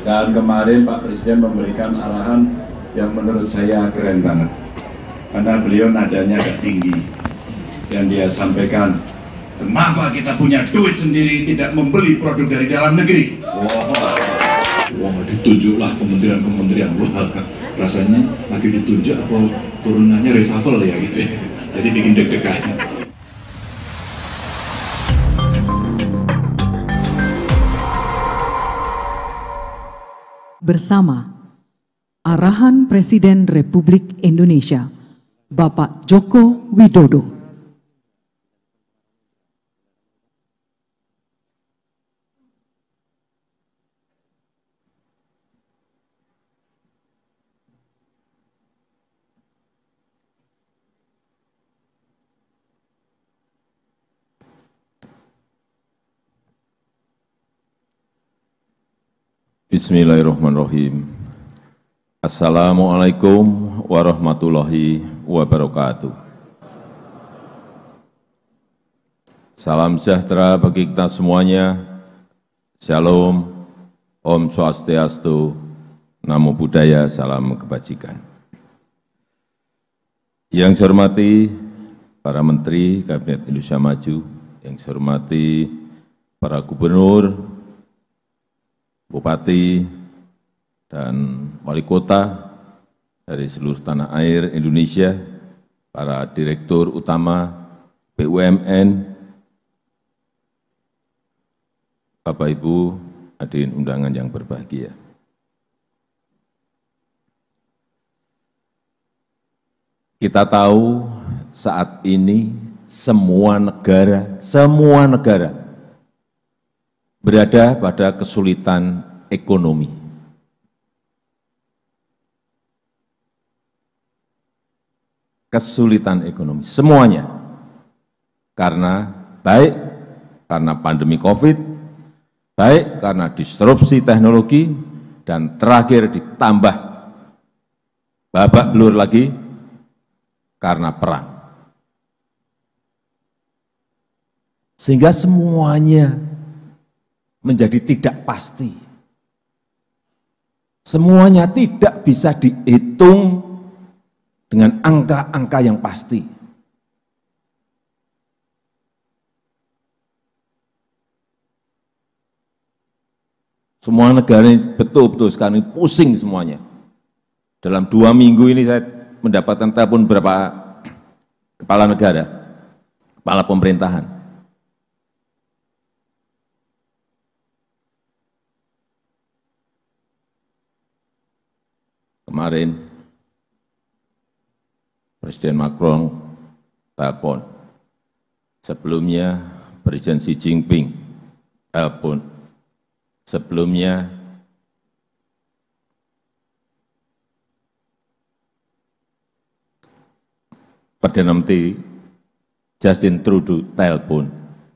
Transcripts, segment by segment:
Dan kemarin Pak Presiden memberikan arahan yang menurut saya keren banget. Karena beliau nadanya agak tinggi. Dan dia sampaikan, kenapa kita punya duit sendiri tidak membeli produk dari dalam negeri? Wah, ditunjuklah kementerian-kementerian. Wah, rasanya lagi ditunjuk apa turunannya reshuffle ya gitu. Jadi bikin deg-degan. Bersama arahan Presiden Republik Indonesia, Bapak Joko Widodo. Bismillahirrahmanirrahim. Assalamualaikum warahmatullahi wabarakatuh. Salam sejahtera bagi kita semuanya. Shalom, Om Swastiastu, Namo Buddhaya, salam kebajikan. Yang saya hormati para Menteri Kabinet Indonesia Maju, yang saya hormati para Gubernur, Bupati, dan Wali Kota dari seluruh tanah air Indonesia, para Direktur Utama BUMN, Bapak Ibu hadirin undangan yang berbahagia. Kita tahu saat ini semua negara berada pada kesulitan ekonomi. Kesulitan ekonomi, semuanya. Karena baik karena pandemi COVID, baik karena disrupsi teknologi, dan terakhir ditambah babak belur lagi karena perang. Sehingga semuanya menjadi tidak pasti. Semuanya tidak bisa dihitung dengan angka-angka yang pasti. Semua negara ini betul-betul sekarang ini pusing semuanya. Dalam 2 minggu ini saya mendapatkan telepon beberapa kepala negara, kepala pemerintahan. Kemarin Presiden Macron telepon, sebelumnya Presiden Xi Jinping telepon, sebelumnya Perdana Menteri Justin Trudeau telepon,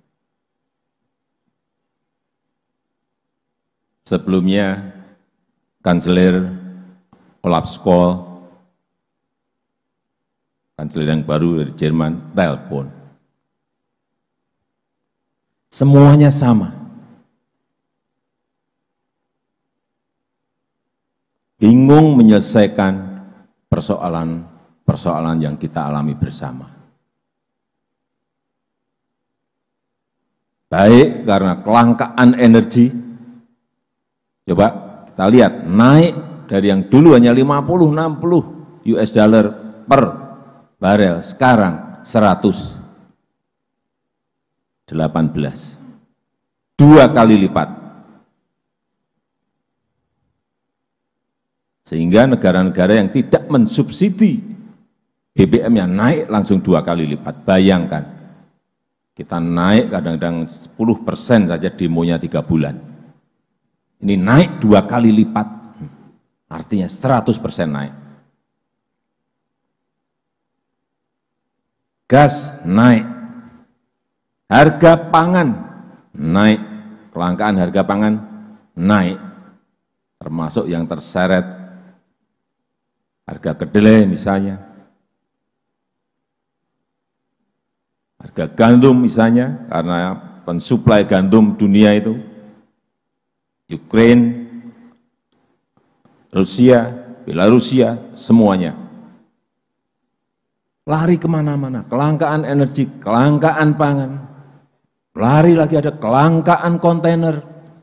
sebelumnya Kanselir Olaf Scholz, kanselir yang baru dari Jerman, telepon. Semuanya sama. Bingung menyelesaikan persoalan yang kita alami bersama. Baik karena kelangkaan energi, coba kita lihat, naik dari yang dulu hanya 50-60 US dollar per barel, sekarang 118, 2 kali lipat. Sehingga negara-negara yang tidak mensubsidi BBM-nya naik langsung 2 kali lipat. Bayangkan, kita naik kadang-kadang 10% saja demonya 3 bulan. Ini naik 2 kali lipat. Artinya 100% naik. Gas naik, harga pangan naik, kelangkaan harga pangan naik, termasuk yang terseret harga kedelai misalnya, harga gandum misalnya, karena pensuplai gandum dunia itu, Ukraine Rusia, Belarusia, semuanya. Lari kemana-mana, kelangkaan energi, kelangkaan pangan. Lari lagi ada kelangkaan kontainer.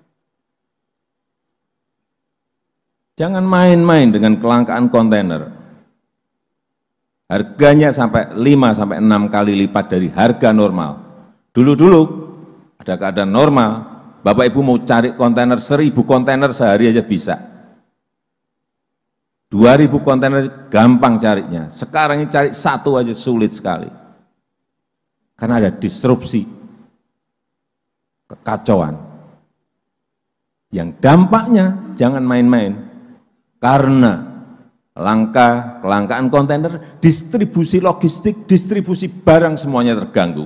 Jangan main-main dengan kelangkaan kontainer. Harganya sampai 5-6 kali lipat dari harga normal. Dulu-dulu ada keadaan normal, Bapak Ibu mau cari kontainer 1000 kontainer sehari aja bisa. 2000 kontainer gampang carinya. Sekarang ini cari satu aja sulit sekali. Karena ada disrupsi, kekacauan. Yang dampaknya jangan main-main. Karena kelangkaan kontainer, distribusi logistik, distribusi barang semuanya terganggu.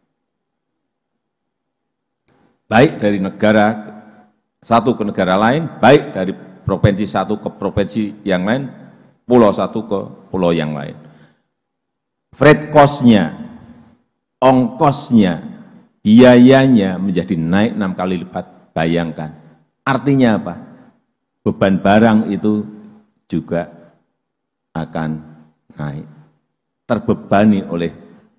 Baik dari negara satu ke negara lain, baik dari provinsi satu ke provinsi yang lain, pulau satu ke pulau yang lain. Freight cost-nya, ongkosnya, biayanya menjadi naik 6 kali lipat. Bayangkan. Artinya apa? Beban barang itu juga akan naik. Terbebani oleh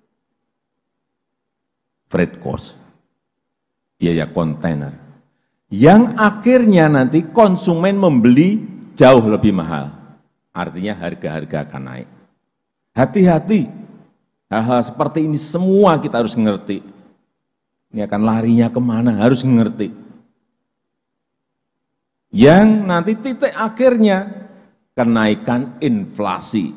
freight cost, biaya kontainer. Yang akhirnya nanti konsumen membeli jauh lebih mahal. Artinya harga-harga akan naik. Hati-hati, hal-hal seperti ini semua kita harus ngerti. Ini akan larinya kemana, harus ngerti. Yang nanti titik akhirnya kenaikan inflasi.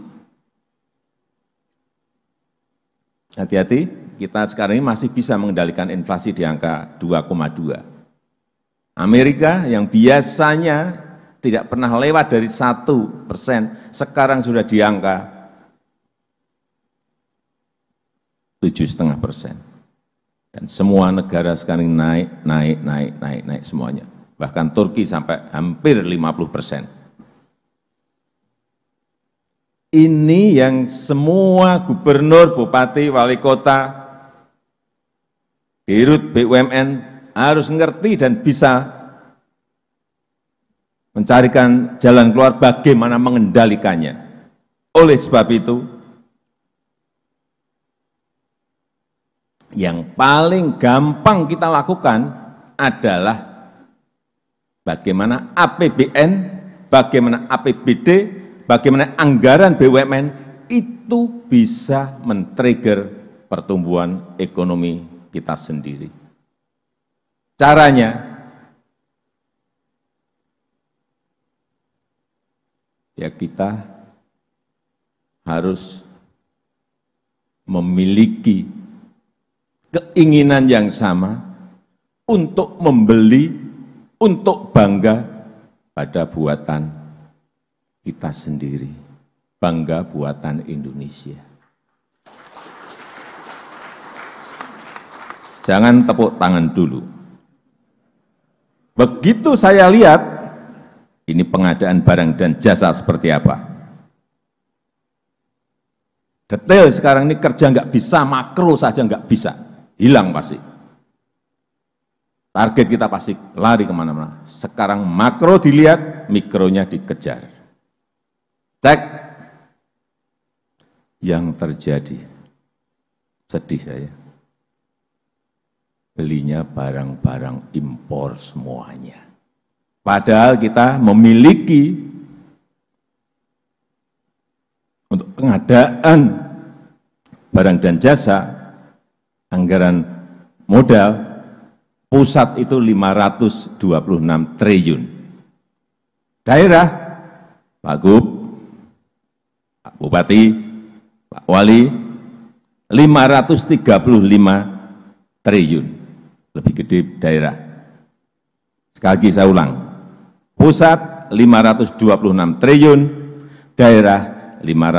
Hati-hati, kita sekarang ini masih bisa mengendalikan inflasi di angka 2,2. Amerika yang biasanya tidak pernah lewat dari 1%, sekarang sudah di angka 7,5%. Dan semua negara sekarang naik semuanya. Bahkan Turki sampai hampir 50%. Ini yang semua gubernur, bupati, wali kota, dirut BUMN harus ngerti dan bisa mencarikan jalan keluar bagaimana mengendalikannya. Oleh sebab itu, yang paling gampang kita lakukan adalah bagaimana APBN, bagaimana APBD, bagaimana anggaran BUMN itu bisa men-trigger pertumbuhan ekonomi kita sendiri. Caranya, ya kita harus memiliki keinginan yang sama untuk membeli, untuk bangga pada buatan kita sendiri, bangga buatan Indonesia. Jangan tepuk tangan dulu. Begitu saya lihat, ini pengadaan barang dan jasa seperti apa. Detail sekarang ini kerja nggak bisa, makro saja nggak bisa, hilang pasti. Target kita pasti lari kemana-mana. Sekarang makro dilihat, mikronya dikejar. Cek yang terjadi. Sedih saya. Belinya barang-barang impor semuanya. Padahal kita memiliki untuk pengadaan barang dan jasa, anggaran modal, pusat itu 526 triliun. Daerah, Pak Gub, Pak Bupati, Pak Wali, 535 triliun. Lebih gede daerah. Sekali lagi saya ulang, pusat 526 triliun, daerah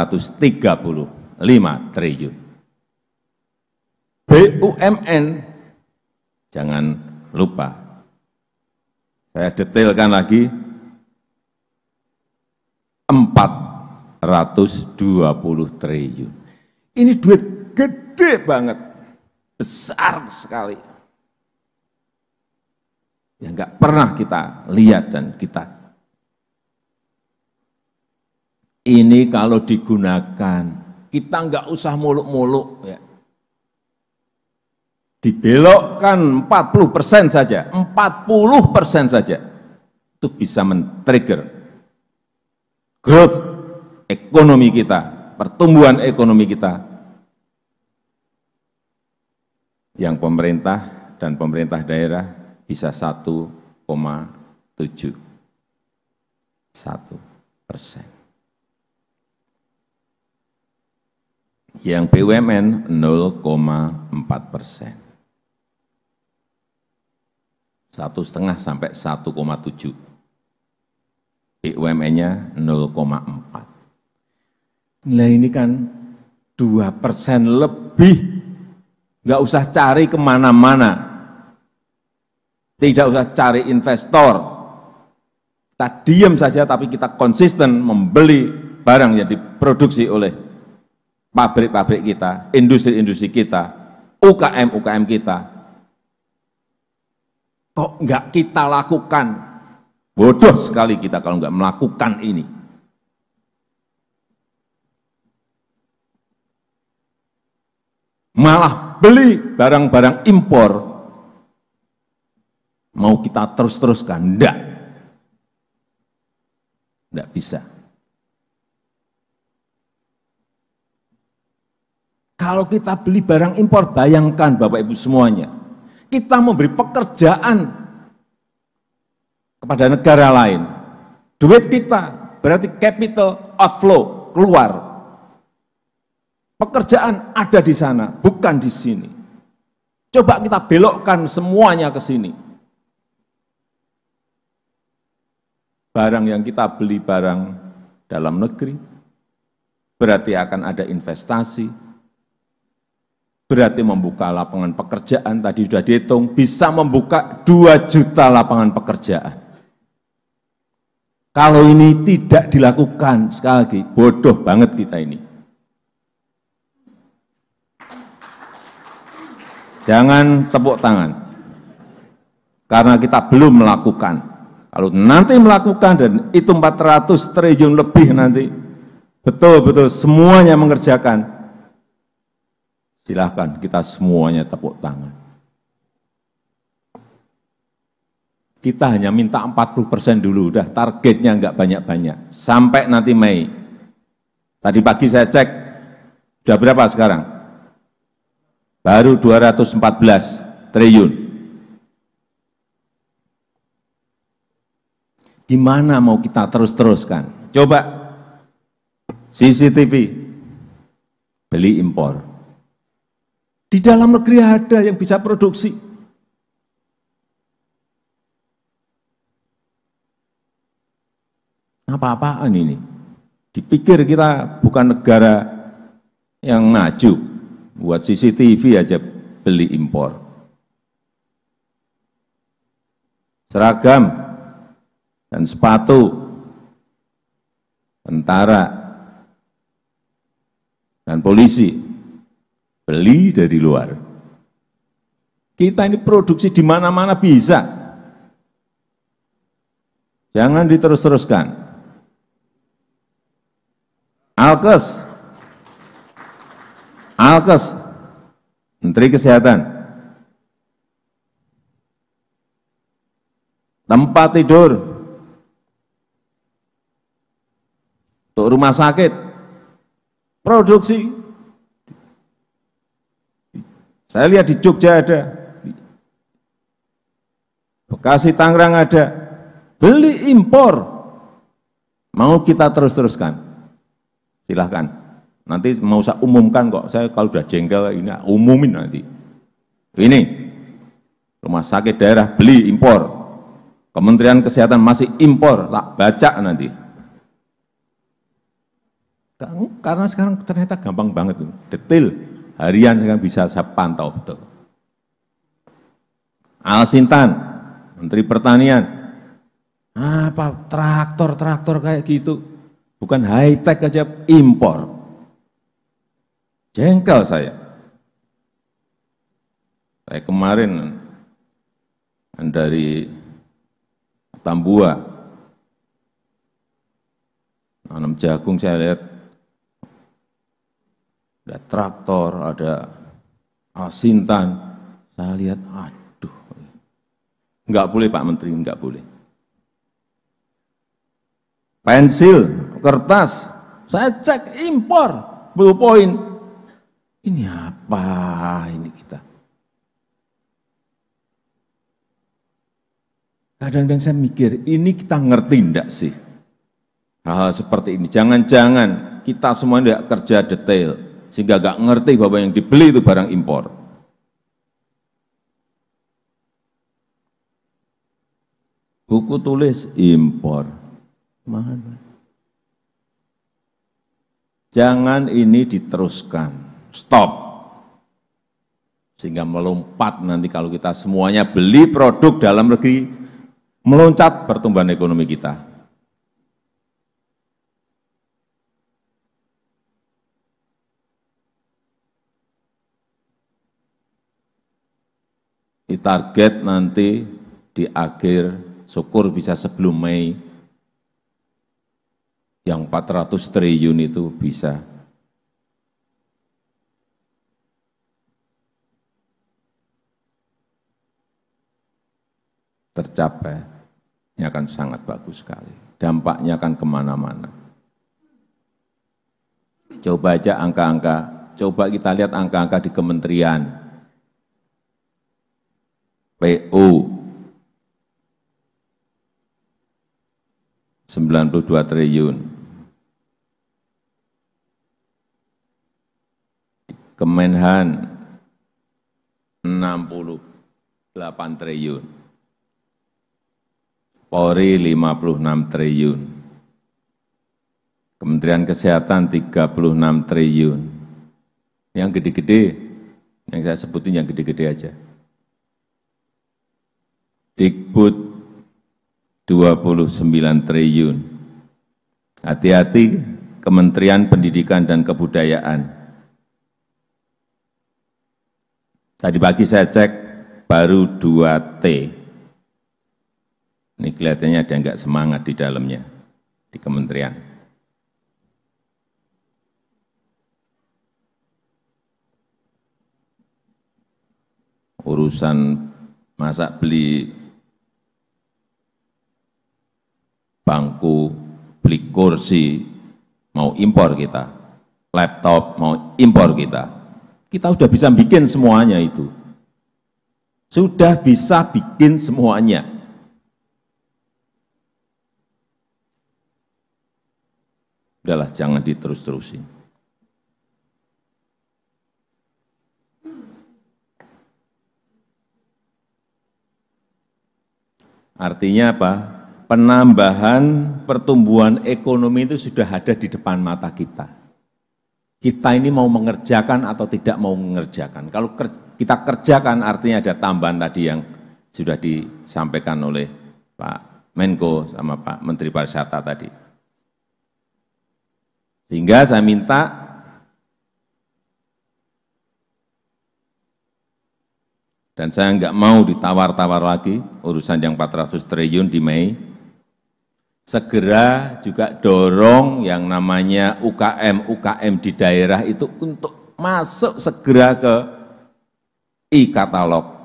535 triliun. BUMN, jangan lupa, saya detailkan lagi, 420 triliun. Ini duit gede banget, besar sekali. Yang nggak pernah kita lihat dan kita Ini kalau digunakan, kita nggak usah muluk-muluk ya. Dibelokkan 40% saja, 40% saja, itu bisa men-trigger growth ekonomi kita, pertumbuhan ekonomi kita, yang pemerintah dan pemerintah daerah bisa 1,71%. Yang BUMN 0,4%. 1,5 sampai 1,7. BUMN-nya 0,4. Nah ini kan 2% lebih. Nggak usah cari kemana-mana. Tidak usah cari investor. Kita diam saja tapi kita konsisten membeli barang yang diproduksi oleh pabrik-pabrik kita, industri-industri kita, UKM-UKM kita. Kok enggak kita lakukan? Bodoh sekali kita kalau enggak melakukan ini. Malah beli barang-barang impor. Mau kita terus-teruskan? Enggak. Enggak bisa. Kalau kita beli barang impor, bayangkan Bapak Ibu semuanya, kita memberi pekerjaan kepada negara lain. Duit kita berarti capital outflow, keluar. Pekerjaan ada di sana, bukan di sini. Coba kita belokkan semuanya ke sini. Barang yang kita beli barang dalam negeri, berarti akan ada investasi, berarti membuka lapangan pekerjaan, tadi sudah dihitung, bisa membuka 2 juta lapangan pekerjaan. Kalau ini tidak dilakukan, sekali lagi, bodoh banget kita ini. Jangan tepuk tangan, karena kita belum melakukan. Kalau nanti melakukan dan itu 400 triliun lebih nanti, betul-betul semuanya mengerjakan, silahkan kita semuanya tepuk tangan. Kita hanya minta 40% dulu, udah targetnya enggak banyak-banyak. Sampai nanti Mei. Tadi pagi saya cek, sudah berapa sekarang? Baru 214 triliun. Gimana mau kita terus-teruskan? Coba CCTV, beli impor. Di dalam negeri ada yang bisa produksi. Apa-apaan ini? Dipikir kita bukan negara yang maju, buat CCTV aja beli impor. Seragam dan sepatu, tentara dan polisi, beli dari luar. Kita ini produksi di mana-mana bisa. Jangan diterus-teruskan. Alkes, Menteri Kesehatan, tempat tidur untuk rumah sakit, produksi. Saya lihat di Jogja ada, Bekasi, Tangerang ada, beli impor. Mau kita terus-teruskan? Silahkan. Nanti mau saya umumkan kok, saya kalau udah jengkel ini umumin nanti. Ini, rumah sakit daerah beli impor, Kementerian Kesehatan masih impor, tak baca nanti. Karena sekarang ternyata gampang banget, detail, harian sekarang bisa saya pantau betul. Alsintan, Menteri Pertanian, apa traktor kayak gitu, bukan high tech aja impor. Jengkel saya. Saya kemarin dari Tambua, Tanam jagung saya lihat ada traktor, ada asintan. Saya lihat, aduh, enggak boleh Pak Menteri, enggak boleh. Pensil, kertas, saya cek impor, ballpoint. Ini apa ini kita? Kadang-kadang saya mikir, ini kita ngerti enggak sih? Hal-hal seperti ini, jangan-jangan kita semua enggak kerja detail, sehingga enggak ngerti bahwa yang dibeli itu barang impor. Buku tulis impor. Mana? Jangan ini diteruskan, stop. Sehingga melompat nanti kalau kita semuanya beli produk dalam negeri, meloncat pertumbuhan ekonomi kita. Di target nanti di akhir, syukur bisa sebelum Mei, yang 400 triliun itu bisa tercapai. Ini akan sangat bagus sekali. Dampaknya akan kemana-mana. Coba aja angka-angka, coba kita lihat angka-angka di kementerian. PU 92 triliun. Kemenhan 68 triliun. Polri 56 triliun. Kementerian Kesehatan 36 triliun. Yang gede-gede, yang saya sebutin yang gede-gede aja. Dikbud 29 triliun. Hati-hati Kementerian Pendidikan dan Kebudayaan. Tadi pagi saya cek baru 2T. Ini kelihatannya ada enggak semangat di dalamnya, di kementerian. Urusan masa beli bangku, beli kursi, mau impor kita. Laptop, mau impor kita. Kita sudah bisa bikin semuanya itu. Sudah bisa bikin semuanya. Udahlah, jangan diterus-terusin. Artinya apa? Penambahan pertumbuhan ekonomi itu sudah ada di depan mata kita. Kita ini mau mengerjakan atau tidak mau mengerjakan. Kalau kita kerjakan artinya ada tambahan tadi yang sudah disampaikan oleh Pak Menko sama Pak Menteri Pariwisata tadi. Sehingga saya minta dan saya enggak mau ditawar-tawar lagi urusan yang 400 triliun di Mei. Segera juga dorong yang namanya UKM di daerah itu untuk masuk segera ke e-katalog.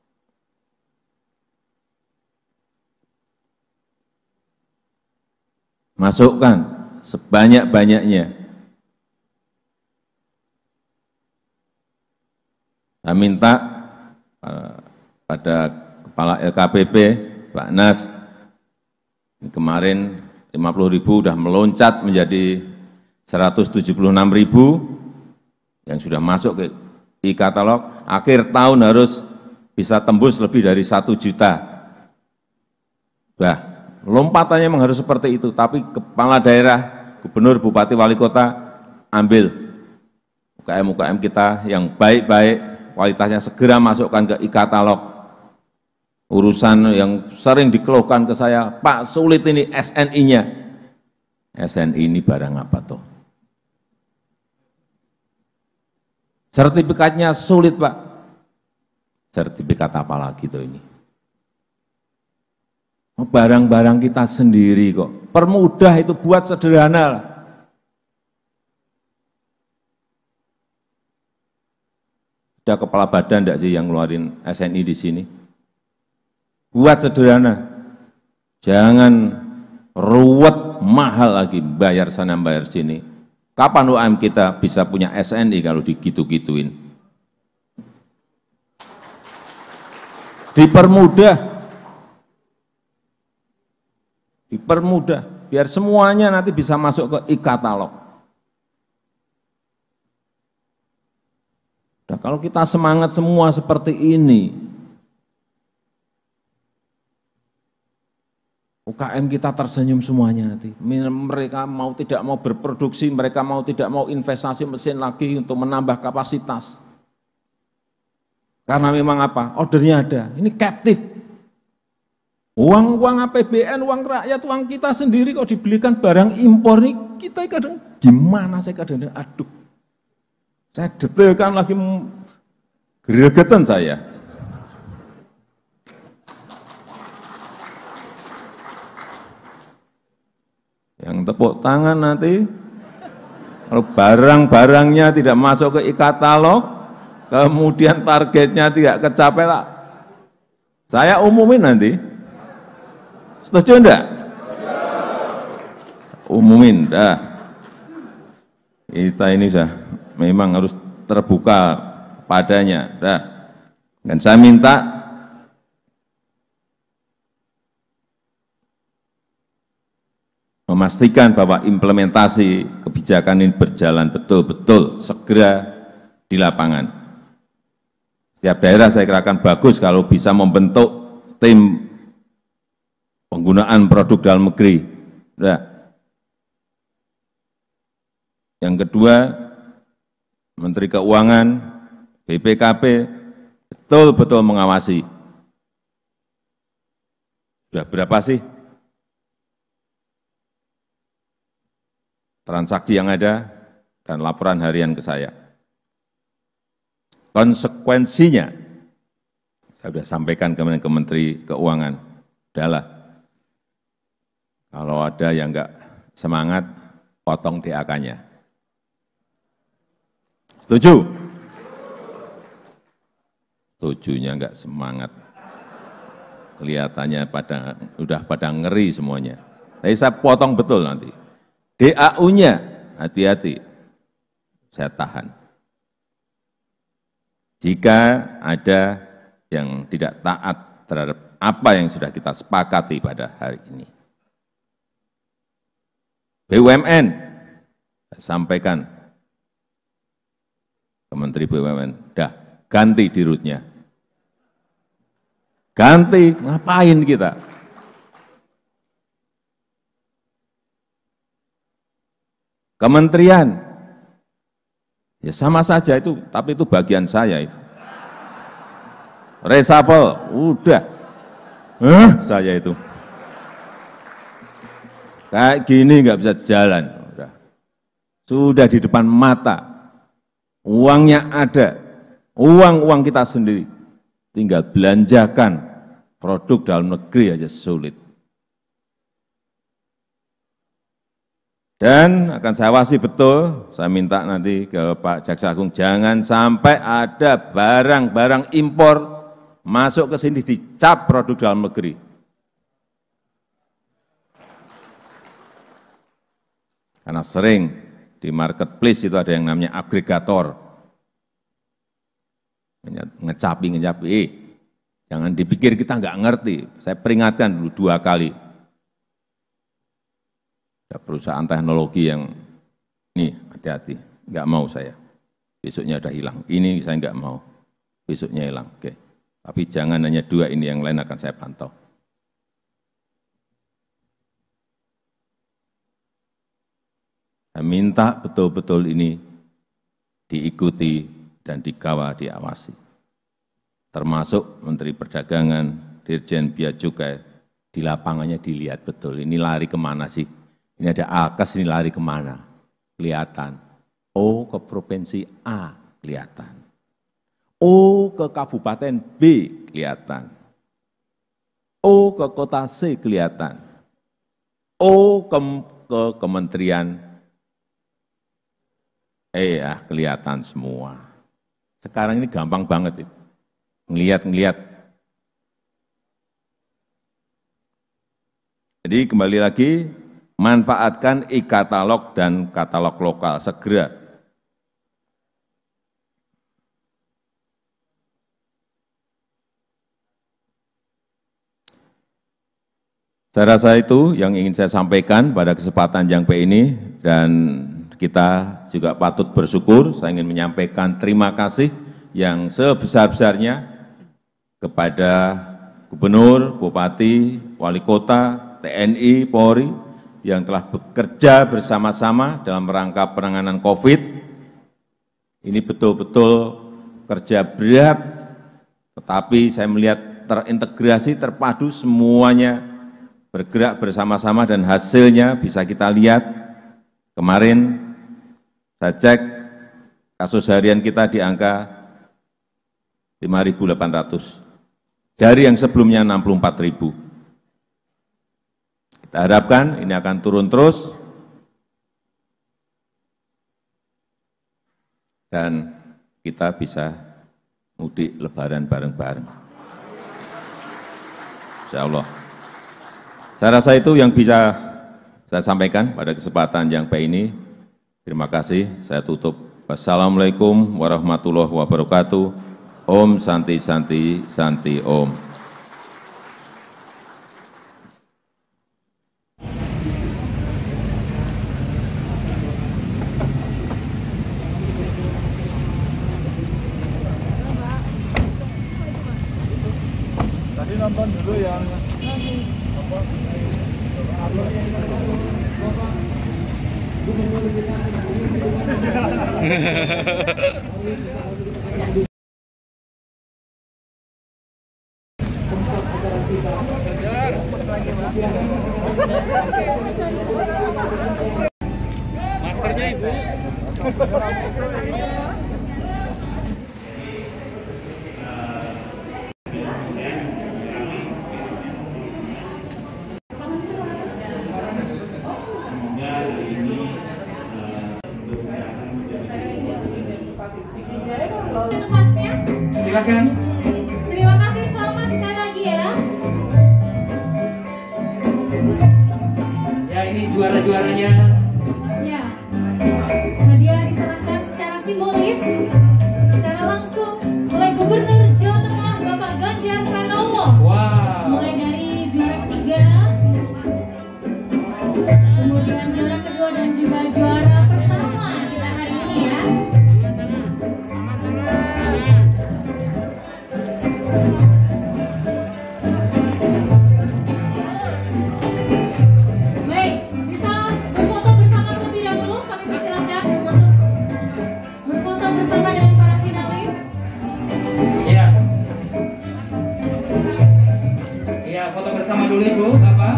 Masukkan sebanyak-banyaknya. Saya minta pada Kepala LKPP, Pak Nas, kemarin 50.000 sudah meloncat menjadi 176.000 yang sudah masuk ke e-katalog. Akhir tahun harus bisa tembus lebih dari 1 juta. Nah, lompatannya memang harus seperti itu, tapi kepala daerah, gubernur, bupati, wali kota, ambil UKM-UKM kita yang baik-baik, kualitasnya segera masukkan ke e-katalog. Urusan yang sering dikeluhkan ke saya, Pak sulit ini SNI-nya. SNI ini barang apa toh? Sertifikatnya sulit Pak. Sertifikat apa lagi toh ini? Barang-barang kita sendiri kok. Dipermudah itu, buat sederhana lah. Ada kepala badan enggak sih yang ngeluarin SNI di sini? Buat sederhana. Jangan ruwet, mahal lagi, bayar sana, bayar sini. Kapan UMKM kita bisa punya SNI kalau digitu-gituin? Dipermudah. Dipermudah, biar semuanya nanti bisa masuk ke e-katalog. Nah, kalau kita semangat semua seperti ini, UKM kita tersenyum semuanya nanti. Mereka mau tidak mau berproduksi, mereka mau tidak mau investasi mesin lagi untuk menambah kapasitas. Karena memang apa? Ordernya ada. Ini captive. Uang APBN, uang rakyat, uang kita sendiri kok dibelikan barang impor nih, kita kadang gimana saya kadang, aduh. Saya detailkan lagi gregetan saya. Yang tepuk tangan nanti, kalau barang-barangnya tidak masuk ke e-katalog, kemudian targetnya tidak kecapai, lah, saya umumin nanti. Setuju enggak? Umumin, dah. Kita ini memang harus terbuka padanya, dah. Dan saya minta memastikan bahwa implementasi kebijakan ini berjalan betul-betul segera di lapangan. Setiap daerah saya kira akan bagus kalau bisa membentuk tim penggunaan produk dalam negeri. Nah, yang kedua, Menteri Keuangan, BPKP, betul-betul mengawasi. Sudah berapa sih transaksi yang ada dan laporan harian ke saya. Konsekuensinya, saya sudah sampaikan ke Menteri Keuangan, udahlah. Kalau ada yang enggak semangat, potong DAK-nya. Setuju? Setujunya enggak semangat. Kelihatannya udah pada ngeri semuanya. Tapi saya potong betul nanti. DAU-nya, hati-hati, saya tahan. Jika ada yang tidak taat terhadap apa yang sudah kita sepakati pada hari ini. BUMN, saya sampaikan ke Menteri BUMN, dah ganti dirutnya. Ganti, ngapain kita? Kementerian, ya sama saja itu, tapi itu bagian saya itu. Reshuffle, udah, saya itu. Kayak gini nggak bisa jalan. Sudah di depan mata, uangnya ada, uang kita sendiri, tinggal belanjakan produk dalam negeri aja sulit. Dan akan saya awasi betul, saya minta nanti ke Pak Jaksa Agung, jangan sampai ada barang-barang impor masuk ke sini dicap produk dalam negeri. Karena sering di marketplace itu ada yang namanya agregator. Ngecapi, jangan dipikir kita nggak ngerti. Saya peringatkan dulu 2 kali. Ada perusahaan teknologi yang, nih hati-hati, nggak mau saya. Besoknya ada hilang, ini saya nggak mau, besoknya hilang. Oke. Tapi jangan hanya 2 ini, yang lain akan saya pantau. Saya minta betul-betul ini diikuti dan dikawal, diawasi. Termasuk Menteri Perdagangan, Dirjen Bea Cukai, di lapangannya dilihat betul, ini lari kemana sih? Ini ada alkes, ini lari kemana? Kelihatan. Oh, ke Provinsi A, kelihatan. Oh, ke Kabupaten B, kelihatan. Oh, ke Kota C, kelihatan. O ke Kementerian ya kelihatan semua. Sekarang ini gampang banget itu. Ngelihat. Jadi kembali lagi, manfaatkan e-katalog dan katalog lokal segera. Saya rasa itu yang ingin saya sampaikan pada kesempatan yang baik ini, dan kita juga patut bersyukur. Saya ingin menyampaikan terima kasih yang sebesar-besarnya kepada Gubernur, Bupati, Wali Kota, TNI, Polri yang telah bekerja bersama-sama dalam rangka penanganan COVID. Ini betul-betul kerja berat, tetapi saya melihat terintegrasi, terpadu, semuanya bergerak bersama-sama dan hasilnya bisa kita lihat. Kemarin saya cek kasus harian kita di angka 5.800 dari yang sebelumnya 64.000. Kita harapkan ini akan turun terus dan kita bisa mudik lebaran bareng-bareng. Insya Allah. Saya rasa itu yang bisa saya sampaikan pada kesempatan yang baik ini. Terima kasih, saya tutup. Wassalamualaikum warahmatullahi wabarakatuh. Om Santi Santi Santi Om. Tadi nonton dulu yang maskernya Ibu. Silakan. Terima kasih, selamat sekali lagi ya. Ya, ini juara-juaranya. Ya, hadiah diserahkan secara simbolis, secara langsung oleh Gubernur Jawa Tengah Bapak Ganjar Pranowo. Wow. Mulai dari juara ketiga, kemudian juara kedua dan juga juara pertama kita hari ini ya. Baik, bisa berfoto bersama terlebih dahulu. Kami persilahkan untuk berfoto bersama dengan para finalis. Iya. Iya, foto bersama dulu Ibu, Bapak.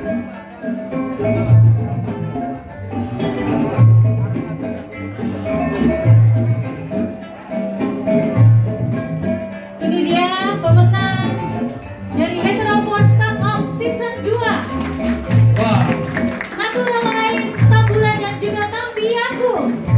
Ini dia pemenang dari Hetero for Startup Season 2. Wah. Antara lain Tabulan dan juga Tampiaku.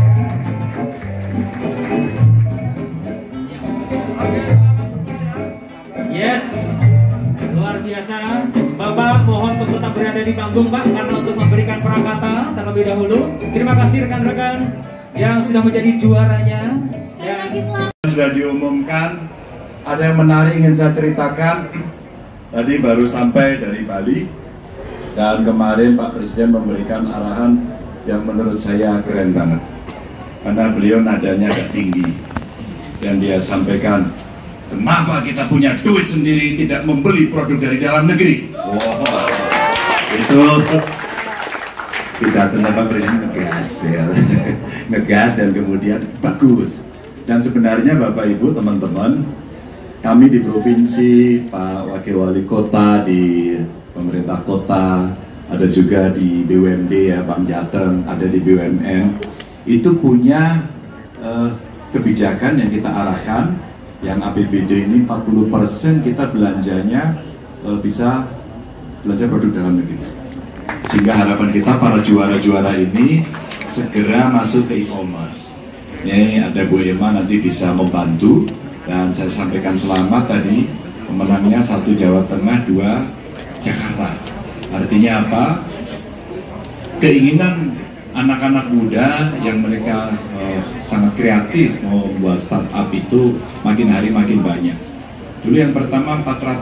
Yes. Luar biasa. Bapak mohon untuk tetap berada di panggung Pak, karena untuk memberikan prakata terlebih dahulu. Terima kasih rekan-rekan yang sudah menjadi juaranya. Sekali lagi selamat. Sudah diumumkan, ada yang menarik ingin saya ceritakan. Tadi baru sampai dari Bali, dan kemarin Pak Presiden memberikan arahan yang menurut saya keren banget. Karena beliau nadanya agak tinggi, dan dia sampaikan, kenapa kita punya duit sendiri tidak membeli produk dari dalam negeri? Wow, itu pidatonya Pak Presiden ngegas ya, ngegas dan kemudian bagus. Dan sebenarnya Bapak Ibu teman-teman, kami di provinsi, Pak Wakil Wali Kota, di pemerintah kota, ada juga di BUMD ya, Bang Jateng, ada di BUMN, itu punya kebijakan yang kita arahkan, yang APBD ini 40% kita belanjanya bisa belanja produk dalam negeri. Sehingga harapan kita para juara-juara ini segera masuk ke e-commerce. Ini ada Bu Emma nanti bisa membantu, dan saya sampaikan selamat tadi pemenangnya 1 Jawa Tengah, 2 Jakarta. Artinya apa? Keinginan anak-anak muda yang mereka sangat kreatif mau membuat startup itu makin hari makin banyak. Dulu yang pertama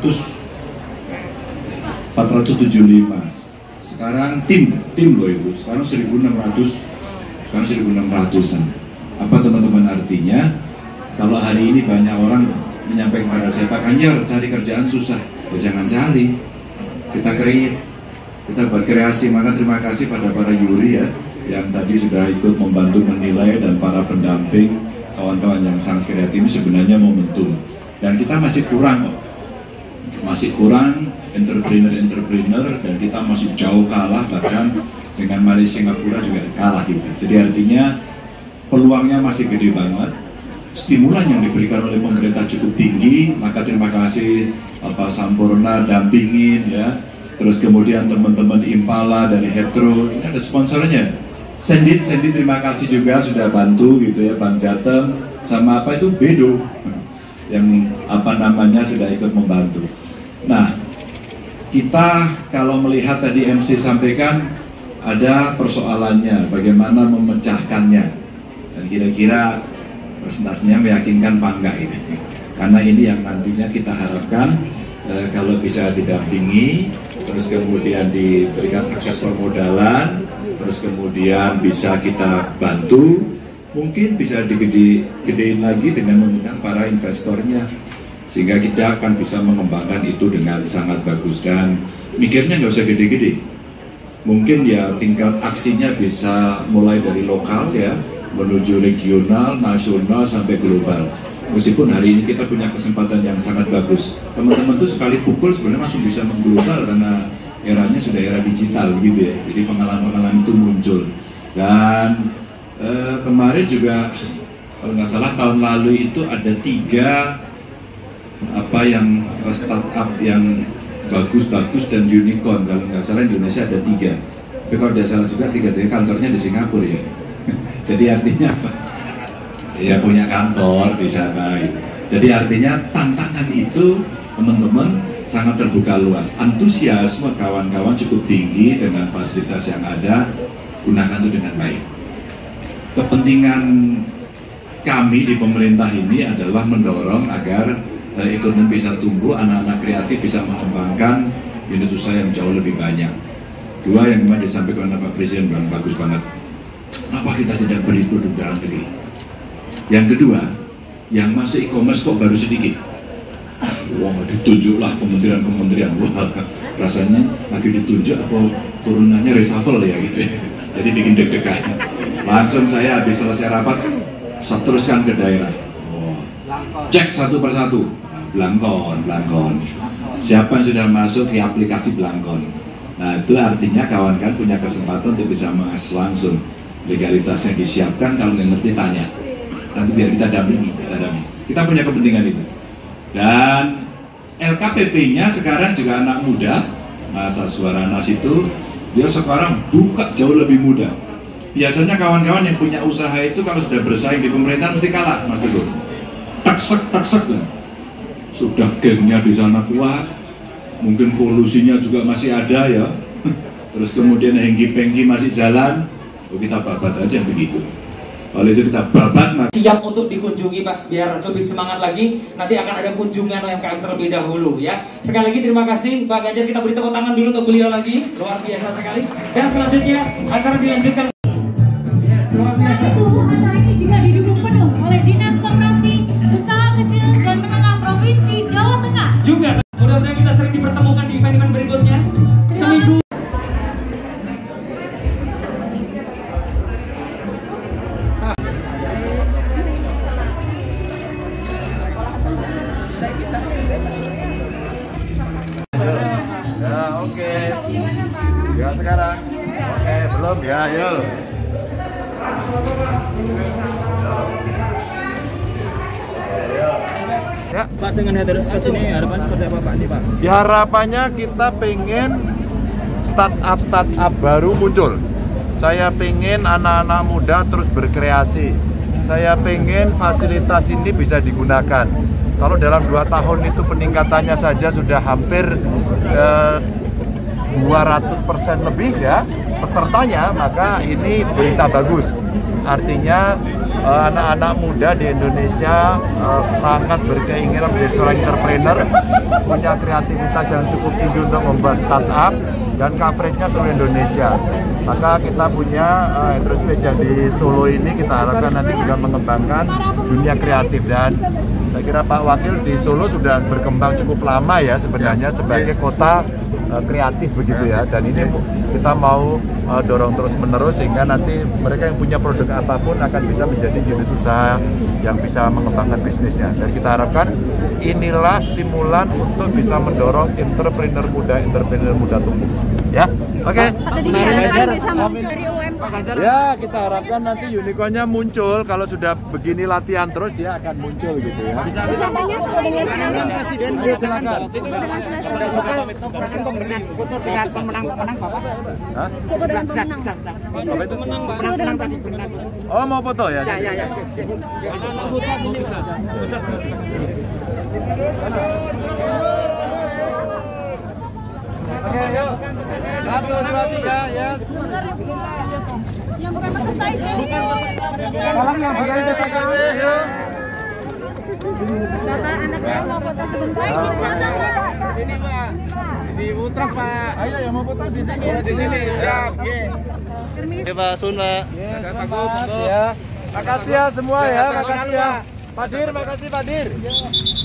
475. Sekarang tim loh itu, sekarang 1600-an. Apa teman-teman artinya? Kalau hari ini banyak orang menyampaikan pada saya, Pak Ganjar cari kerjaan susah, jangan cari, kita create, kita buat kreasi. Maka terima kasih pada para juri ya, yang tadi sudah ikut membantu menilai, dan para pendamping, kawan-kawan yang sangat kreatif. Ini sebenarnya momentum, dan kita masih kurang kok, masih kurang entrepreneur, dan kita masih jauh kalah, bahkan dengan Malaysia, Singapura juga kalah kita. Jadi artinya peluangnya masih gede banget, stimulan yang diberikan oleh pemerintah cukup tinggi. Maka terima kasih Pak Sampurna dampingin ya, terus kemudian teman-teman Impala dari Hetero, ini ada sponsornya. Sendit terima kasih juga sudah bantu gitu ya, Bang Jatem sama apa itu Bedo yang apa namanya sudah ikut membantu. Nah, kita kalau melihat tadi MC sampaikan ada persoalannya, bagaimana memecahkannya, dan kira-kira presentasinya meyakinkan apa enggak ini. Karena ini yang nantinya kita harapkan kalau bisa didampingi, terus kemudian diberikan akses permodalan, terus kemudian bisa kita bantu, mungkin bisa digedein lagi dengan mengundang para investornya, sehingga kita akan bisa mengembangkan itu dengan sangat bagus. Dan mikirnya nggak usah gede-gede, mungkin ya tingkat aksinya bisa mulai dari lokal ya, menuju regional, nasional, sampai global. Meskipun hari ini kita punya kesempatan yang sangat bagus, teman-teman tuh sekali pukul sebenarnya langsung bisa mengglobal, karena eranya sudah era digital gitu ya. Jadi pengalaman-pengalaman itu muncul. Dan kemarin juga kalau nggak salah tahun lalu itu ada 3 startup yang bagus-bagus dan unicorn. Kalau nggak salah di Indonesia ada 3, tapi kalau tidak salah juga 3 kantornya di Singapura ya. Jadi artinya apa? Ya punya kantor di sana gitu. Jadi artinya tantangan itu teman-teman sangat terbuka luas, antusiasme kawan-kawan cukup tinggi dengan fasilitas yang ada, gunakan itu dengan baik. Kepentingan kami di pemerintah ini adalah mendorong agar ekonomi bisa tumbuh, anak-anak kreatif bisa mengembangkan unit usaha yang jauh lebih banyak. 2 yang kemarin disampaikan oleh Pak Presiden bilang bagus banget. Kenapa kita tidak beri produk dalam negeri? Yang kedua, yang masuk e-commerce kok baru sedikit. Wah, ditunjuklah kementerian-kementerian. Wah, rasanya lagi ditunjuk apa turunannya reshuffle ya gitu. Jadi bikin deg-degan. Langsung saya habis selesai rapat, saya teruskan ke daerah. Cek satu persatu. Blangkon. Siapa yang sudah masuk ke aplikasi Blangkon? Nah, itu artinya kawan-kawan punya kesempatan untuk bisa mengakses langsung. Legalitasnya disiapkan, kalau nggak ngerti tanya. Nanti biar kita dampingi. Kita punya kepentingan itu. Dan LKPP-nya sekarang juga anak muda, Mas Aswaranas itu, dia sekarang buka jauh lebih mudah. Biasanya kawan-kawan yang punya usaha itu kalau sudah bersaing di pemerintahan mesti kalah, Mas Teguh. Taksek. Sudah gengnya di sana kuat, mungkin polusinya juga masih ada ya. Terus kemudian hengki-pengki masih jalan, kita babat aja begitu. Oleh itu kita babat. Siap untuk dikunjungi Pak, biar lebih semangat lagi. Nanti akan ada kunjungan UMKM terlebih dahulu ya. Sekali lagi terima kasih Pak Ganjar, kita beri tepuk tangan dulu untuk beliau lagi, luar biasa sekali. Dan selanjutnya acara dilanjutkan. Saat itu acara ini juga didukung penuh oleh Dinas Koperasi Usaha Kecil dan Menengah Provinsi Jawa Tengah. Juga mudah-mudahan kita sering dipertemukan di event-event berikutnya. Seminggu. Ya sekarang, oke belum ya, yuk. Ya. Pak, dengan hadirnya ke sini harapan seperti apa Pak? Ini Pak? Ya harapannya kita pengen startup baru muncul. Saya pengen anak-anak muda terus berkreasi. Saya pengen fasilitas ini bisa digunakan. Kalau dalam 2 tahun itu peningkatannya saja sudah hampir 200% lebih ya pesertanya, maka ini berita bagus. Artinya anak-anak muda di Indonesia sangat berkeinginan menjadi seorang entrepreneur, punya kreativitas yang cukup tinggi untuk membuat startup dan coveragenya seluruh Indonesia. Maka kita punya Hydrospace yang di Solo ini kita harapkan nanti juga mengembangkan dunia kreatif, dan saya kira Pak Wakil di Solo sudah berkembang cukup lama ya sebenarnya sebagai kota kreatif begitu ya, dan ini kita mau dorong terus menerus sehingga nanti mereka yang punya produk apapun akan bisa menjadi unit usaha yang bisa mengembangkan bisnisnya. Dan kita harapkan inilah stimulan untuk bisa mendorong entrepreneur muda tumbuh. Ya, oke. Bisa muncul dari UMKM. Ya, kita harapkan nanti unicornnya muncul. Kalau sudah begini latihan terus dia akan muncul gitu ya. Usahanya dengan Presiden, silakan. Foto dengan pemenang Bapak. Hah? Foto dengan pemenang. Apa itu? Foto dengan pemenang. Oh, mau foto ya? Ya. Oke, yuk. 1, 2, 3, yes. Yang bukan Mas Stay. Tolong yang bukan yuk. Bapak anak saya mau foto sebentar. Ini Pak. Di Putra Pak. Ayo yang mau foto di sini. Di sini. Siap. Oke Pak Sun Pak. Ya. Makasih ya semua ya. Makasih ya. Pak Dir, makasih Pak Dir.